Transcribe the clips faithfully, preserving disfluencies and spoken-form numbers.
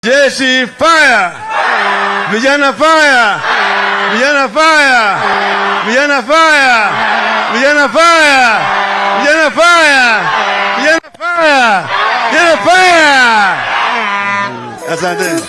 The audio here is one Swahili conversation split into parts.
Jeshi fire! Vijana fire! Vijana fire! Vijana fire! Vijana fire! Vijana fire! Vijana fire! Vijana fire! Asante.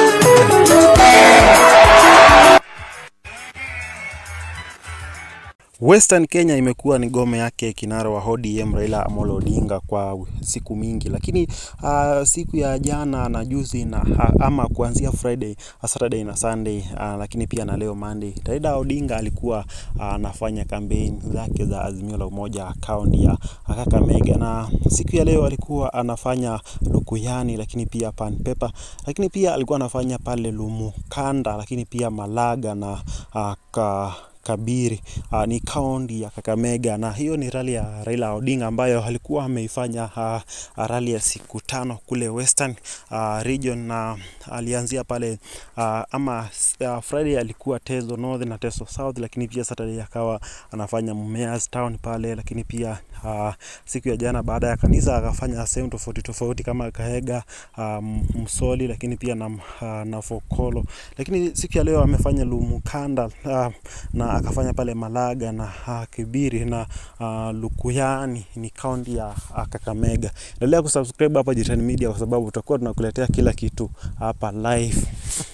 Western Kenya imekuwa ni ngome yake kinara wa O D M Raila Amolo Odinga kwa siku mingi, lakini uh, siku ya jana na juzi na uh, ama kuanzia Friday, Saturday na Sunday, uh, lakini pia na leo Monday, Raila Odinga alikuwa anafanya uh, campaign zake za Azimio la Umoja kaunti ya Kakamega, na siku ya leo alikuwa anafanya Lukuyani, lakini pia Panpepa, lakini pia alikuwa anafanya pale Lumukanda, lakini pia Malaga na uh, ka Kabiri, uh, ni kaunti ya Kakamega, na hiyo ni rally ya Raila Odinga ambayo alikuwa ameifanya uh, rally ya siku tano kule Western uh, region, na uh, alianzia pale uh, ama uh, Friday alikuwa Teso North na Teso South, lakini pia Saturday akawa anafanya Mumias Town pale, lakini pia uh, siku ya jana baada ya kanisa akafanya sehemu tofauti tofauti kama Kahega, um, Msoli, lakini pia na, uh, na Fokolo, lakini siku ya leo amefanya Lumukanda uh, na akafanya pale Malaga na uh, Kibiri na uh, Lukuyani, ni kaunti ya uh, Kakamega. Endelea kusubscribe hapa Jitan Media kwa sababu tutakuwa tunakuletea kila kitu hapa live.